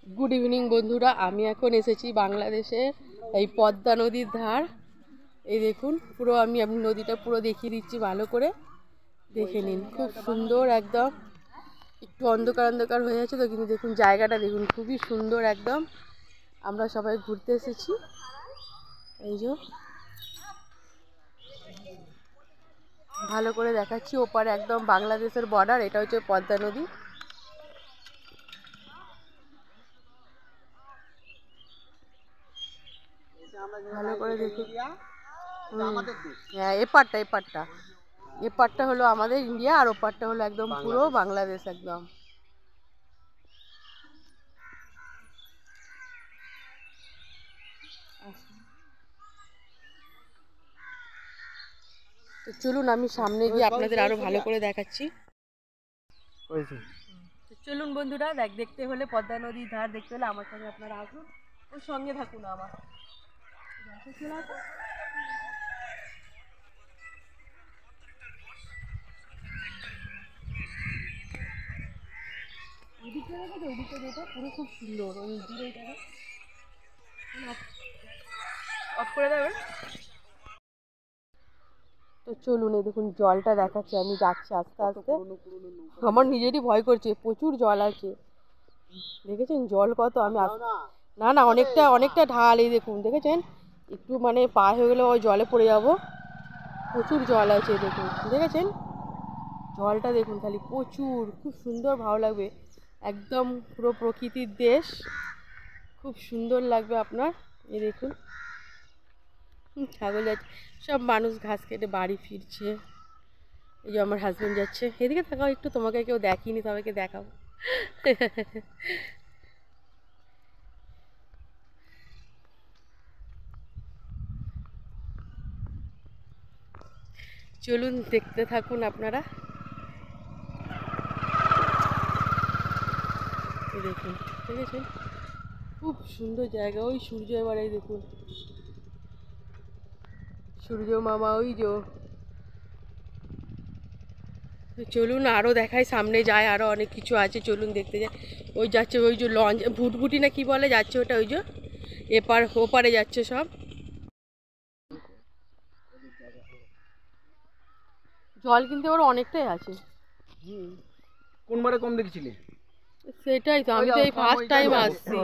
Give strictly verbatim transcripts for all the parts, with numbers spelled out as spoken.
Good evening বন্ধুরা, আমি এখন এসেছি বাংলাদেশে এই পদ্মা নদীর ধার। এই দেখুন, পুরো আমি আপনি নদীটা পুরো দেখিয়ে দিচ্ছি, ভালো করে দেখে নিন। খুব সুন্দর, একদম একটু অন্ধকার অন্ধকার হয়ে আছে তো, কিন্তু দেখুন জায়গাটা দেখুন, খুবই সুন্দর একদম। আমরা সবাই ঘুরতে এসেছি। এই যে ভালো করে দেখাচ্ছি, ওপারে একদম বাংলাদেশের বর্ডার, এটা হচ্ছে পদ্মা নদী। ভালো করে দেখুন, হ্যাঁ এপারটা এপারটা এপারটা হলো আমাদের ইন্ডিয়া, আর ওপারটা হলো একদম পুরো বাংলাদেশ একদম। তো চলুন আমি সামনে গিয়ে আপনাদের আরো ভালো করে দেখাচ্ছি। তো চলুন বন্ধুরা, দেখ দেখতে হলে পদ্মা নদীর ধার দেখতে হলে আমার সঙ্গে আপনারা আসুন, ওর সঙ্গে থাকুন আমার। ওইদিকে দেখো, ওইদিকে দেখো, পুরো খুব সুন্দর। ওই দূরে অফ করে দেবেন। তো চলুন, এই দেখুন জলটা দেখাচ্ছে, আমি যাচ্ছি আস্তে আস্তে। আমার নিজেরই ভয় করছে, প্রচুর জল আছে, দেখেছেন জল কত। আমি না না অনেকটা অনেকটা ঢাল, এই দেখুন দেখেছেন, একটু মানে পা হয়ে গেলে ওই জলে পড়ে যাব। প্রচুর জল আছে দেখুন, দেখেছেন জলটা দেখুন খালি, প্রচুর, খুব সুন্দর, ভালো লাগবে একদম, পুরো প্রকৃতির দেশ, খুব সুন্দর লাগবে আপনার। এই দেখুন ছাগল যাচ্ছে, সব মানুষ ঘাস কেটে বাড়ি ফিরছে। এই যে আমার হাজবেন্ড যাচ্ছে, এদিকে থাকাও একটু, তোমাকে কেউ দেখিনি, সবাইকে দেখাবো। চলুন দেখতে থাকুন আপনারা। দেখুন দেখেছেন, খুব সুন্দর জায়গা। ওই সূর্য এবার, এই দেখুন সূর্য মামা, ওই যে। চলুন আরও দেখাই, সামনে যায়, আরও অনেক কিছু আছে, চলুন দেখতে যাই। ওই যাচ্ছে ওই যে লঞ্চ, ভুটভুটি না কি বলে যাচ্ছে ওটা, ওই যে এপার ওপারে যাচ্ছে সব। জল কিন্তু এবার অনেকটাই আছে। কোন বারে কম দেখেছিলি? সেটাই তো, আমি তো এই ফার্স্ট টাইম আসছি।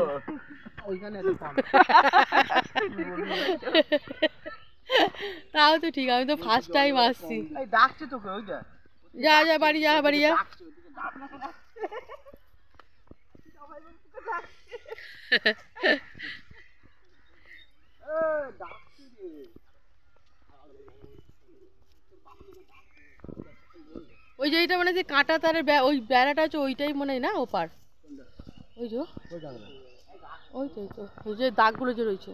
তাও তো ঠিক, আমি তো ফার্স্ট টাইম আসছি। ডাকছে তোকে, ওই যা যা যা বাড়ি যা বাড়ি যা। ওই যে এইটা মানে যে কাঁটা তারের ওই বেড়াটা আছে, ওইটাই মনে হয় না ওপার, ওই যে ওই তো ওই যে দাগগুলো যে রয়েছে,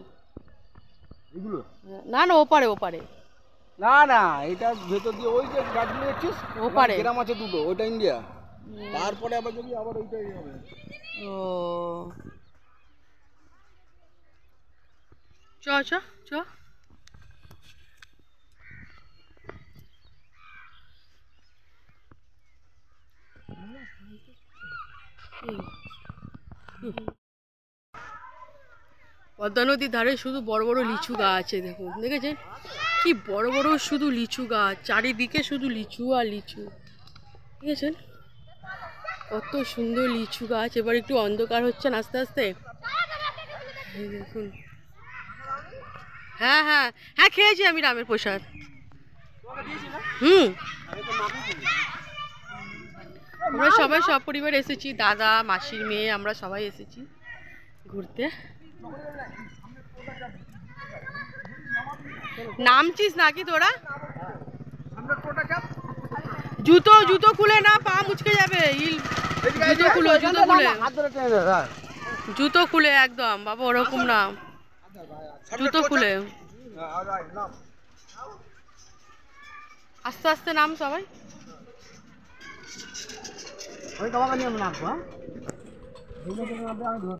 না না ওপারে ওপারে না না, এটা ভেতর দিয়ে ওই যে গাছগুলো দেখছিস, ওপারে গ্রাম আছে দুটো, ওইটা ইন্ডিয়া, তারপরে আবার যদি আবার ওইটাই হবে। ও চ চ চ। পদ্মা নদীর ধারে শুধু বড় বড় লিচু গাছ আছে, দেখুন দেখেছেন কি বড় বড় শুধু লিচু গাছ, চারিদিকে শুধু লিচু আর লিচু, দেখেছেন কত সুন্দর লিচু গাছ। এবার একটু অন্ধকার হচ্ছে না আস্তে আস্তে, দেখুন। হ্যাঁ হ্যাঁ হ্যাঁ খেয়েছি আমি রামের প্রসাদ। হুম আমরা সবাই সপরিবার এসেছি, দাদা মাসির মেয়ে, আমরা সবাই এসেছি ঘুরতে। নামছিস নাকি তোরা? জুতো জুতো খুলে না, পা মুচকে যাবে। জুতো খুলো, জুতো খুলে, জুতো খুলে একদম বাবা, ওরকম না, জুতো খুলে আস্তে আস্তে নাম সবাই।